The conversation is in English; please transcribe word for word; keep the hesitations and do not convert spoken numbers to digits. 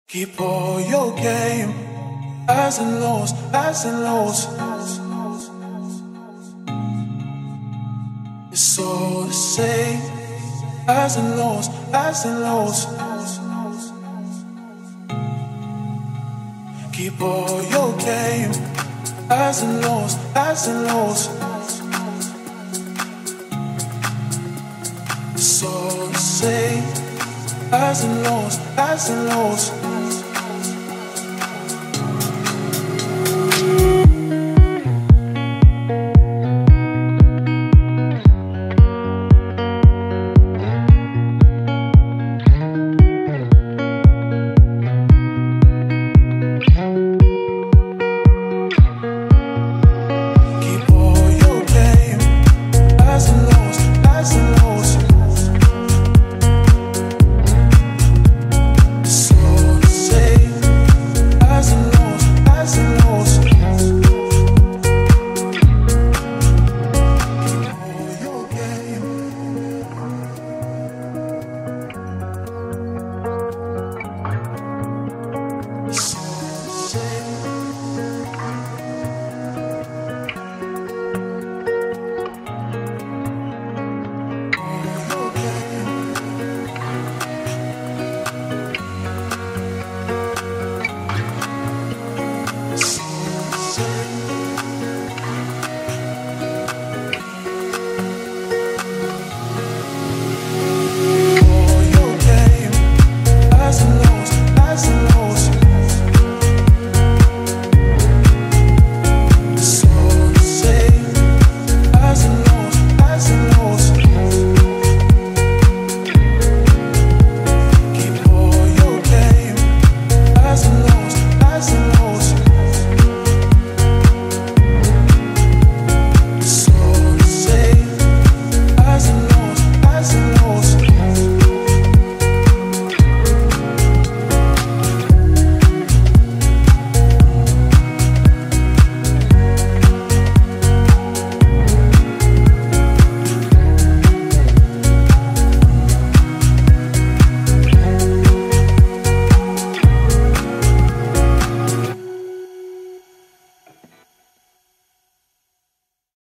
Keep all your game, highs and lows, highs and lows. It's all the same, highs and lows, highs and lows. Keep all your game, highs and lows, highs and lows. It's all the same, highs and lows, highs and lows.